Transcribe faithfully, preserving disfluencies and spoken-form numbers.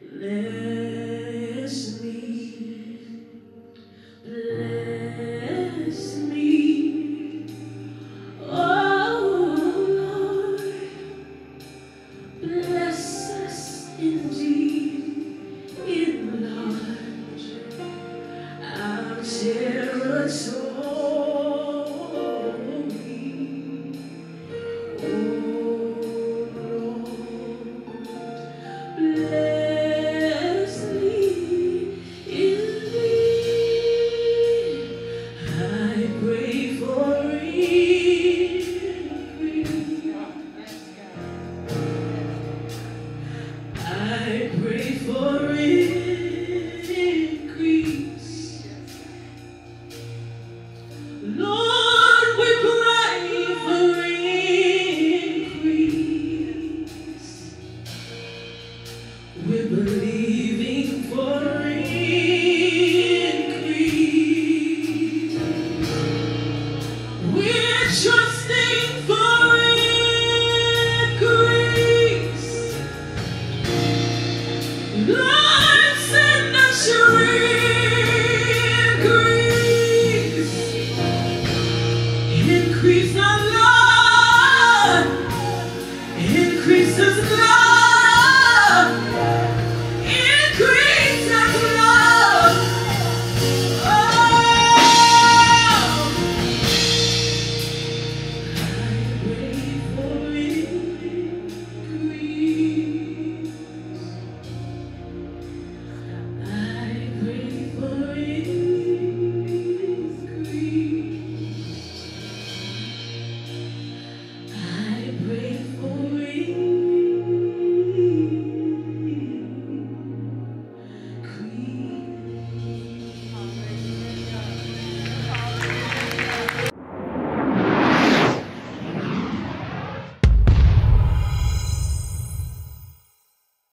Bless me, bless me, oh Lord, bless us indeed, enlarge our territory. Bless me indeed. I pray for increase. I pray for increase. Lord, we pray for increase. We're believing for increase. We're trusting for increase. Lord,